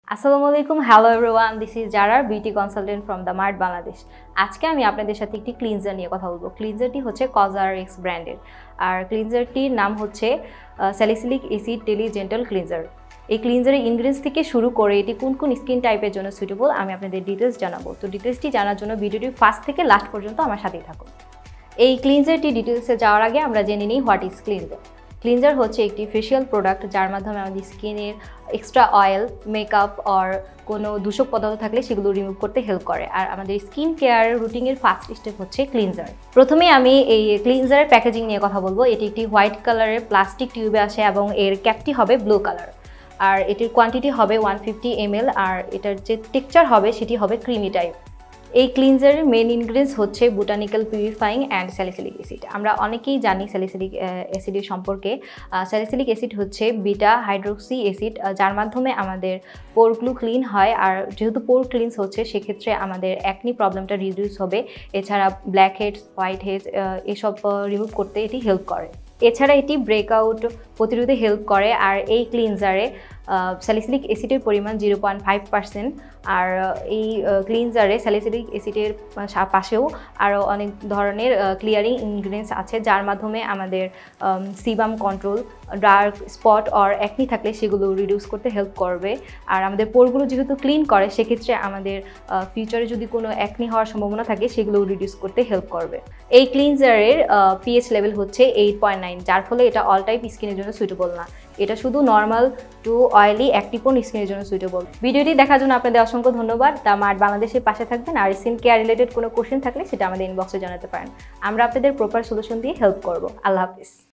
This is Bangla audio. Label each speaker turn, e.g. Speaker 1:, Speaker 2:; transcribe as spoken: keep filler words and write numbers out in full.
Speaker 1: আসসালামু আলাইকুম hello everyone this is Zarar beauty consultant from the Mart Bangladesh. আজকে আমি আপনাদের সাথে একটি ক্লিনজার নিয়ে কথা বলবো। ক্লিনজারটি হচ্ছে কজারএক্স ব্র্যান্ডের, আর ক্লিনজারটির নাম হচ্ছে salicylic acid daily gentle cleanser. এই ক্লিনজারের ইনগ্রিডিয়েন্টস থেকে শুরু করে এটি কোন কোন স্কিন টাইপের জন্য সুইটেবল আমি আপনাদের ডিটেলস জানাবো। তো ডিটেলসটি জানার জন্য ভিডিওটি ফার্স্ট থেকে লাস্ট পর্যন্ত আমার সাথেই থাকুন। এই ক্লিনজারটি ডিটেলসে যাওয়ার আগে আমরা জেনে নিই হোয়াট ইজ ক্লিনজার। ক্লিনজার হচ্ছে একটি ফেশিয়াল প্রোডাক্ট যার মাধ্যমে আমাদের স্কিনের এক্সট্রা অয়েল, মেকআপ আর কোনো দূষক পদার্থ থাকলে সেগুলো রিমুভ করতে হেল্প করে। আর আমাদের স্কিন কেয়ার রুটিনের ফার্স্ট স্টেপ হচ্ছে ক্লিনজার। প্রথমে আমি এই ক্লিনজারের প্যাকেজিং নিয়ে কথা বলবো। এটি একটি হোয়াইট কালারের প্লাস্টিক টিউবে আসে এবং এর ক্যাপটি হবে ব্লু কালার। আর এটির কোয়ান্টিটি হবে ওয়ান ফিফটি এম এল, আর এটার যে টেক্সচার হবে সেটি হবে ক্রিমি টাইপ। এই ক্লিনজারের মেন ইনগ্রিডিয়েন্টস হচ্ছে botanical purifying and salicylic acid. আমরা অনেকেই জানি স্যালিসিলিক অ্যাসিডের সম্পর্কে। স্যালিসিলিক অ্যাসিড হচ্ছে বিটা হাইড্রোক্সি অ্যাসিড, যার মাধ্যমে আমাদের পোরগুলো ক্লিন হয়। আর যেহেতু পোর ক্লিনস হচ্ছে সেক্ষেত্রে আমাদের অ্যাকনি প্রবলেমটা রিডিউস হবে। এছাড়া ব্ল্যাক হেডস, হোয়াইট হেডস এসব রিমুভ করতে এটি হেল্প করে। এছাড়া এটি ব্রেকআউট প্রতিরোধে হেল্প করে। আর এই ক্লিনজারে স্যালিসিলিক অ্যাসিডের পরিমাণ জিরো পয়েন্ট ফাইভ পার্সেন্ট। আর এই ক্লিনজারে স্যালিসিলিক অ্যাসিডের পাশেও আরও অনেক ধরনের ক্লিয়ারিং ইনগ্রিডিয়েন্টস আছে, যার মাধ্যমে আমাদের সিবাম কন্ট্রোল, ডার্ক স্পট আর অ্যাকনি থাকলে সেগুলো রিডিউস করতে হেল্প করবে। আর আমাদের পোরগুলো যেহেতু ক্লিন করে সেক্ষেত্রে আমাদের ফিউচারে যদি কোনো অ্যাকনি হওয়ার সম্ভাবনা থাকে সেগুলো রিডিউস করতে হেল্প করবে। এই ক্লিনজারের পিএইচ লেভেল হচ্ছে এইট পয়েন্ট নাইন, যার ফলে এটা অল টাইপ স্কিনের জন্য সুইটেবল না। এটা শুধু নর্মাল টু অয়েলি অ্যাক্টিভোন স্কিনের জন্য সুইটেবল। ভিডিওটি দেখার জন্য আপনাদের অসংখ্য ধন্যবাদ। দ্য মার্ট বাংলাদেশের পাশে থাকবেন। আর স্কিন কেয়ার রিলেটেড কোনো কোশ্চেন থাকলে সেটা আমাদের ইনবক্সে জানাতে পারেন। আমরা আপনাদের প্রপার সলিউশন দিয়ে হেল্প করব। আল্লাহ হাফিজ।